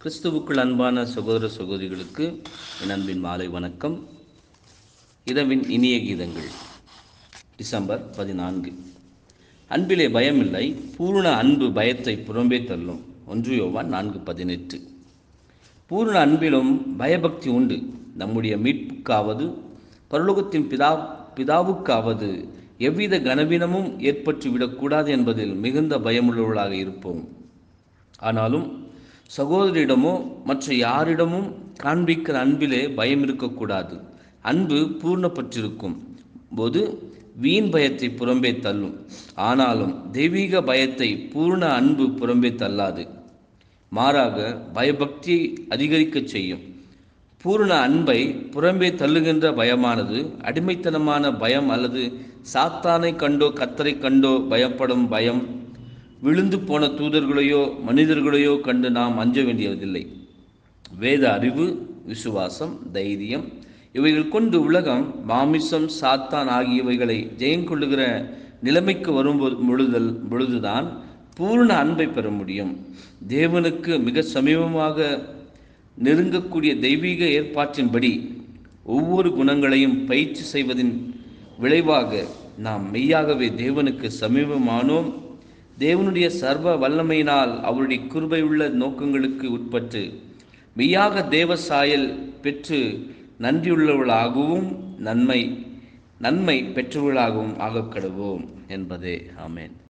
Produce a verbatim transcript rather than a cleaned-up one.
கிறிஸ்துவுக்குள் அன்பான சகோதர சகோதரிகளுக்கு என் அன்பின் மாலை வணக்கம். இரவின் இனிய கீதங்கள். டிசம்பர் பதினான்கு. அன்பிலே பயமில்லை, பூர்ண அன்பு பயத்தை புறம்பே தள்ளும். ஒன்று யோவான் நான்கு பதினெட்டு. பூர்ண அன்பிலும் பயபக்தி உண்டு. நம்முடைய மீட்புக்காவது பரலோகத்தின் பிதா பிதாவுக்காவது எவ்வித கனவீனமும் ஏற்பட்டுவிடக்கூடாது என்பதில் மிகுந்த பயமுள்ளவர்களாக இருப்போம். ஆனாலும் சகோதரிடமோ மற்ற யாரிடமும் காண்பிக்கிற அன்பிலே பயம் இருக்கக்கூடாது. அன்பு பூர்ணப்பட்டிருக்கும் போது வீண் பயத்தை புறம்பே தள்ளும். ஆனாலும் தெய்வீக பயத்தை பூர்ண அன்பு புறம்பே தள்ளாது, மாறாக பயபக்தியை அதிகரிக்கச் செய்யும். பூர்ண அன்பை புறம்பே தள்ளுகின்ற பயமானது அடிமைத்தனமான பயம் அல்லது சாத்தானை கண்டோ கத்தரை கண்டோ பயப்படும் பயம், விழுந்து போன தூதர்களையோ மனிதர்களையோ கண்டு நாம் அஞ்ச வேண்டியதில்லை. வேத அறிவு, விசுவாசம், தைரியம் இவைகள் கொண்டு உலகம், மாமிசம், சாத்தான் ஆகியவைகளை ஜெயங்கொள்ளுகிற நிலைமைக்கு வரும் பொழுதல் பொழுதுதான் பூர்ண அன்பை பெற முடியும். தேவனுக்கு மிக சமீபமாக நெருங்கக்கூடிய தெய்வீக ஏற்பாட்டின்படி ஒவ்வொரு குணங்களையும் பயிற்சி செய்வதின் விளைவாக நாம் மெய்யாகவே தேவனுக்கு சமீபமானோம். தேவனுடைய சர்வ வல்லமையினால் அவருடைய கிருபையுள்ள நோக்கங்களுக்கு உட்பட்டு மெய்யாக தேவ சாயல் பெற்று நன்றியுள்ளவர்களாகவும் நன்மை நன்மை பெற்றவர்களாகவும் ஆகக்கடுவோம் என்பதே. ஆமேன்.